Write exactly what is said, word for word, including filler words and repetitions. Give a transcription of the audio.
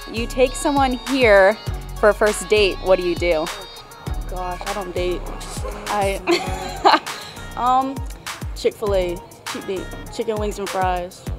you take someone here for a first date, what do you do? Gosh, I don't date. I um Chick-fil-A, cheap date, chicken wings and fries.